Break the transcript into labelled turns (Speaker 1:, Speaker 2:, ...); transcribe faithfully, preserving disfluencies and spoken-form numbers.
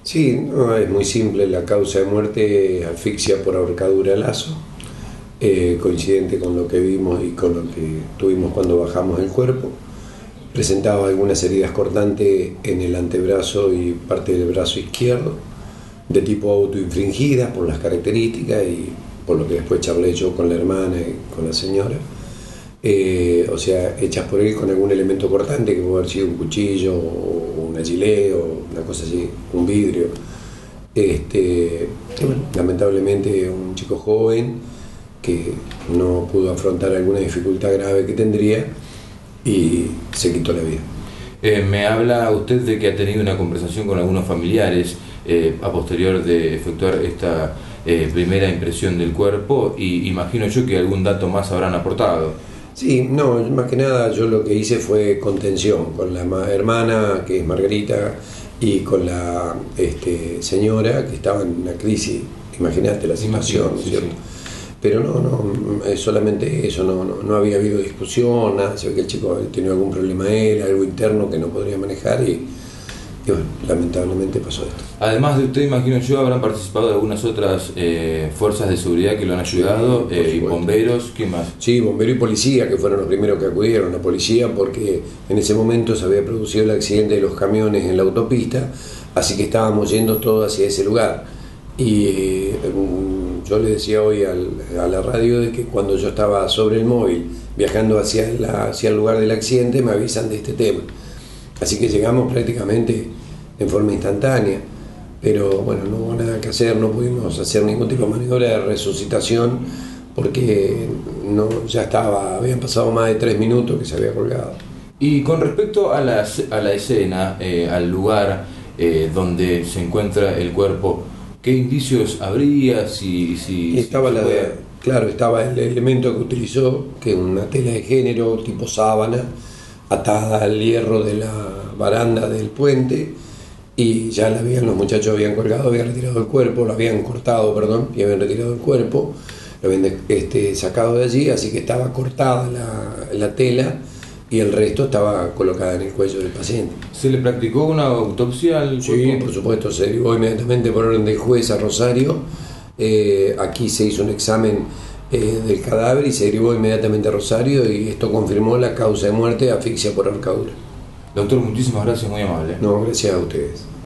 Speaker 1: Sí, no, es muy simple. La causa de muerte es asfixia por ahorcadura a lazo, eh, coincidente con lo que vimos y con lo que tuvimos cuando bajamos el cuerpo. Presentaba algunas heridas cortantes en el antebrazo y parte del brazo izquierdo, de tipo autoinfringidas por las características y por lo que después charlé yo con la hermana y con la señora. Eh, o sea, hechas por él con algún elemento cortante que puede haber sido un cuchillo o una gilet o una cosa así, un vidrio. Este, bueno, lamentablemente un chico joven que no pudo afrontar alguna dificultad grave que tendría y se quitó la vida.
Speaker 2: Eh, me habla usted de que ha tenido una conversación con algunos familiares eh, a posterior de efectuar esta eh, primera impresión del cuerpo, y imagino yo que algún dato más habrán aportado.
Speaker 1: Sí, no, más que nada yo lo que hice fue contención con la hermana, que es Margarita, y con la este, señora, que estaba en una crisis. Imagínate la situación,
Speaker 2: sí,
Speaker 1: ¿cierto?
Speaker 2: Sí.
Speaker 1: Pero no, no, es solamente eso, no, no, no había habido discusión, nada. Se ve que el chico tenía algún problema él, algo interno que no podría manejar y, y bueno, lamentablemente pasó esto.
Speaker 2: Además de usted, imagino yo, habrán participado algunas otras eh, fuerzas de seguridad que lo han ayudado,
Speaker 1: Sí,
Speaker 2: eh, y bomberos, ¿qué más?
Speaker 1: Sí, bombero y policía, que fueron los primeros que acudieron. La policía porque en ese momento se había producido el accidente de los camiones en la autopista, así que estábamos yendo todos hacia ese lugar. Y eh, yo le decía hoy al, a la radio de que cuando yo estaba sobre el móvil viajando hacia, la, hacia el lugar del accidente me avisan de este tema. Así que llegamos prácticamente en forma instantánea, pero bueno, no hubo nada que hacer, no pudimos hacer ningún tipo de maniobra de resucitación porque no, ya estaba, habían pasado más de tres minutos que se había colgado.
Speaker 2: Y con respecto a la, a la escena, eh, al lugar eh, donde se encuentra el cuerpo, ¿qué indicios habría? Si, si,
Speaker 1: estaba
Speaker 2: si
Speaker 1: la,
Speaker 2: puede...
Speaker 1: claro, estaba el elemento que utilizó, que es una tela de género tipo sábana, atada al hierro de la baranda del puente, y ya la habían, los muchachos habían colgado, habían retirado el cuerpo, lo habían cortado, perdón, y habían retirado el cuerpo, lo habían este, sacado de allí, así que estaba cortada la, la tela y el resto estaba colocada en el cuello del paciente.
Speaker 2: ¿Se le practicó una autopsia al
Speaker 1: Sí,
Speaker 2: cuerpo?
Speaker 1: por supuesto, se derivó inmediatamente por orden del juez a Rosario. Eh, aquí se hizo un examen eh, del cadáver y se derivó inmediatamente a Rosario, y esto confirmó la causa de muerte, asfixia por ahorcadura.
Speaker 2: Doctor, muchísimas gracias, muy amable.
Speaker 1: No, gracias a ustedes.